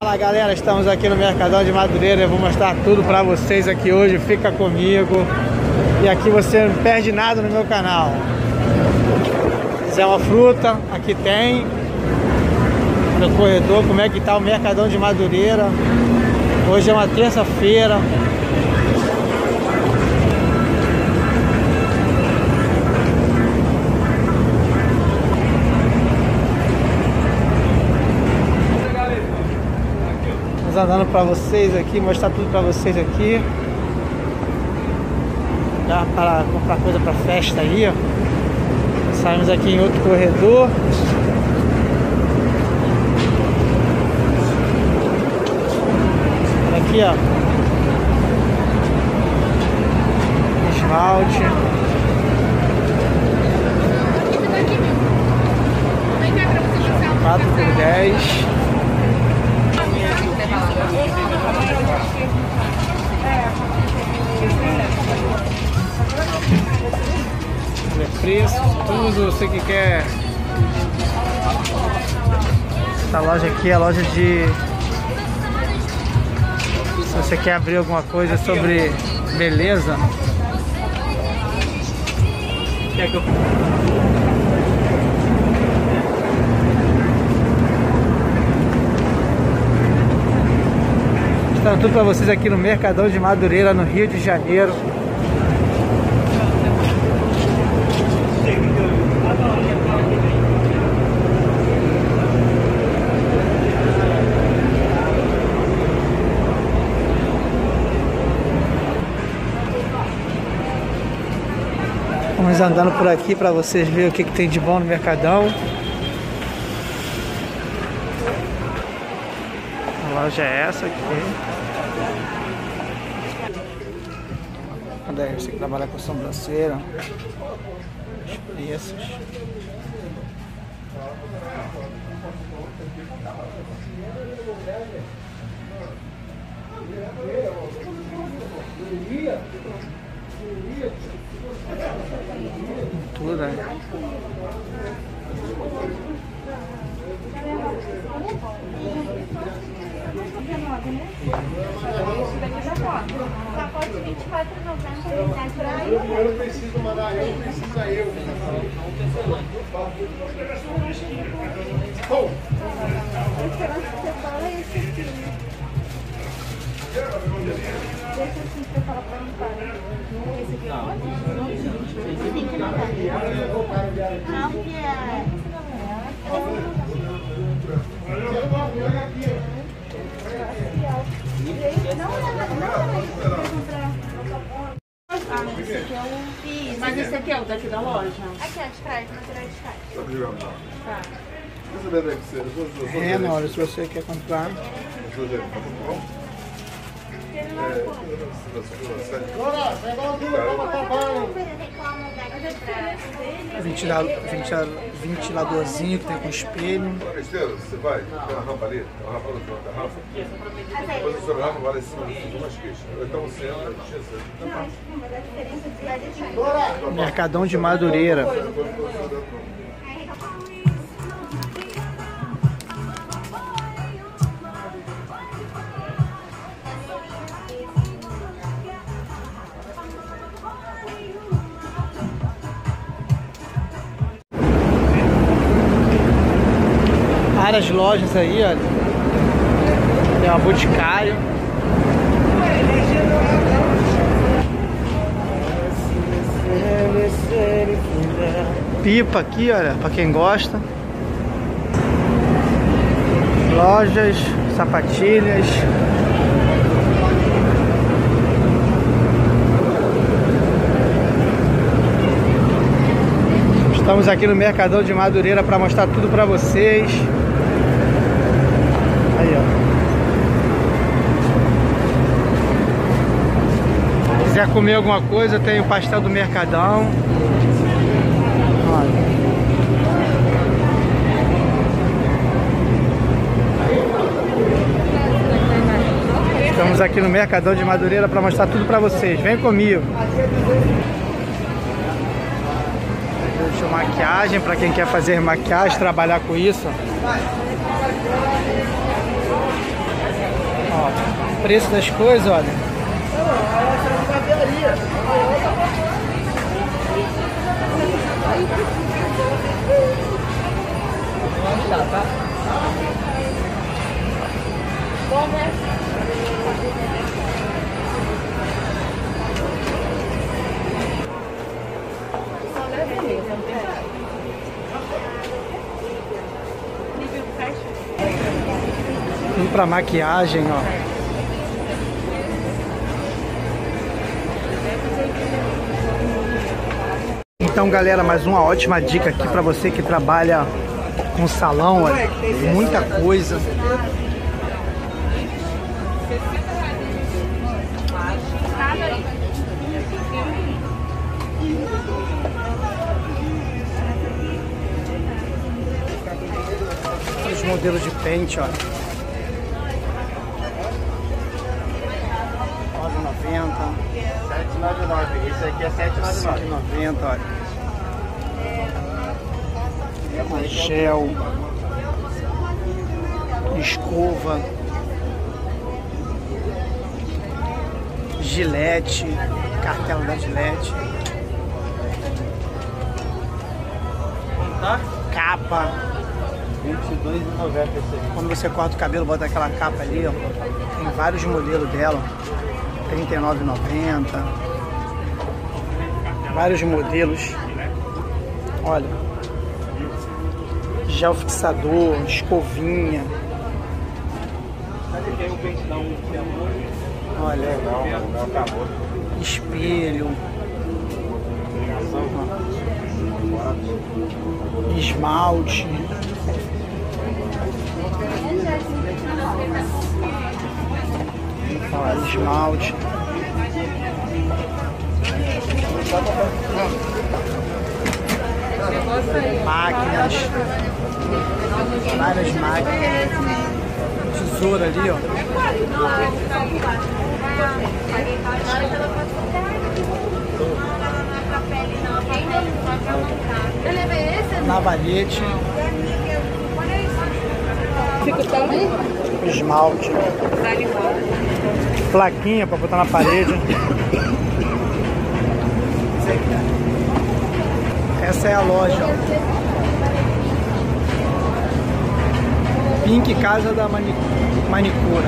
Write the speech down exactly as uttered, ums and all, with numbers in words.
Fala galera, estamos aqui no Mercadão de Madureira. Eu vou mostrar tudo pra vocês aqui hoje, fica comigo. E aqui você não perde nada no meu canal. Se quiser uma fruta, aqui tem. No corredor, como é que tá o Mercadão de Madureira. Hoje é uma terça-feira. Andando pra vocês aqui, mostrar tudo pra vocês aqui. Dá para comprar coisa pra festa aí, ó. Saímos aqui em outro corredor. Aqui, ó, esmalte. quatro por dez. Preço, tudo, você que quer. Essa loja aqui é a loja de... Se você quer abrir alguma coisa sobre beleza. Quer que eu... Mostrando tudo pra vocês aqui no Mercadão de Madureira, no Rio de Janeiro. Vamos andando por aqui para vocês verem o que, que tem de bom no Mercadão. A loja é essa aqui. Cadê você que trabalha com sobrancelha? Os preços. Tudo, né? Eu preciso mandar, eu preciso a eu. Oh. Mas esse aqui é o daqui da loja? Aqui, ó, de trás, material de trás. Tá. É, Nora, se você quer comprar. Ventilador, ventilador, ventiladorzinho que tem com espelho. Você vai, tem uma rampa ali, uma rampa no canto da rampa. Depois o seu rampa vai lá em cima de umas queixas. Então você entra, Mercadão de Madureira. Várias lojas aí, olha. Tem uma Boticário. Pipa aqui, olha, pra quem gosta. Lojas, sapatilhas. Estamos aqui no Mercadão de Madureira para mostrar tudo para vocês. Aí, ó. Se quiser comer alguma coisa, tem o pastel do Mercadão. Olha. Estamos aqui no Mercadão de Madureira para mostrar tudo para vocês. Vem comigo. Maquiagem, para quem quer fazer maquiagem, trabalhar com isso. preço das coisas, olha. Bom, né? Vim pra maquiagem, ó. Então, galera, mais uma ótima dica aqui pra você que trabalha com salão, olha, muita coisa. Os modelos de pente, ó. nove e noventa. sete e noventa e nove. Esse aqui é sete e noventa e nove. cinco e noventa, olha. Gel. Escova. Gillette. Cartela da Gillette. Capa. vinte e dois e noventa esse aqui. Quando você corta o cabelo, bota aquela capa ali, ó. Tem vários modelos dela. trinta e nove e noventa. Vários modelos. Olha. Gel fixador, escovinha. Olha. Espelho. Esmalte. Olha, esmalte. Máquinas. Várias máquinas. Tesoura ali, ó. Navalhete. Esmalte. Plaquinha para botar na parede. Essa é a loja. Pink Casa da Mani- Manicura.